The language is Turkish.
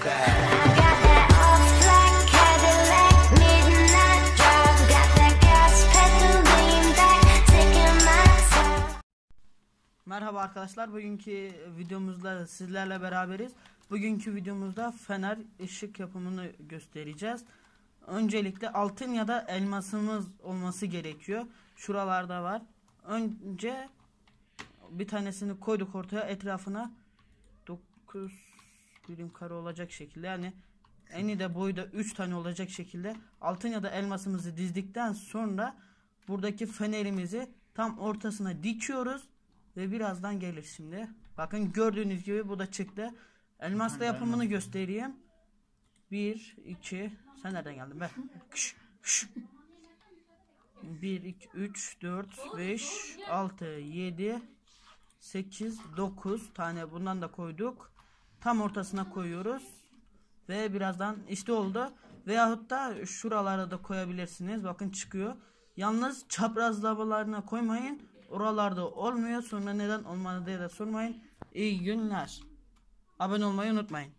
Merhaba arkadaşlar, bugünkü videomuzda sizlerle beraberiz. Bugünkü videomuzda fener ışık yapımını göstereceğiz. Öncelikle altın ya da elmasımız olması gerekiyor. Şuralarda var. Önce bir tanesini koyduk ortaya, etrafına 9 birim kare olacak şekilde, yani eni de boyu da 3 tane olacak şekilde altın ya da elmasımızı dizdikten sonra buradaki fenerimizi tam ortasına dikiyoruz. Ve birazdan gelir şimdi. Bakın gördüğünüz gibi bu da çıktı. Elmasla yapımını göstereyim. 1, 2. Sen nereden geldin be? 1, 2, 3, 4, 5, 6, 7, 8, 9 tane bundan da koyduk. Tam ortasına koyuyoruz. Ve birazdan işte oldu. Veyahut da şuralara da koyabilirsiniz. Bakın çıkıyor. Yalnız çaprazlamalarına koymayın. Oralarda olmuyor. Sonra neden olmadı diye de sormayın. İyi günler. Abone olmayı unutmayın.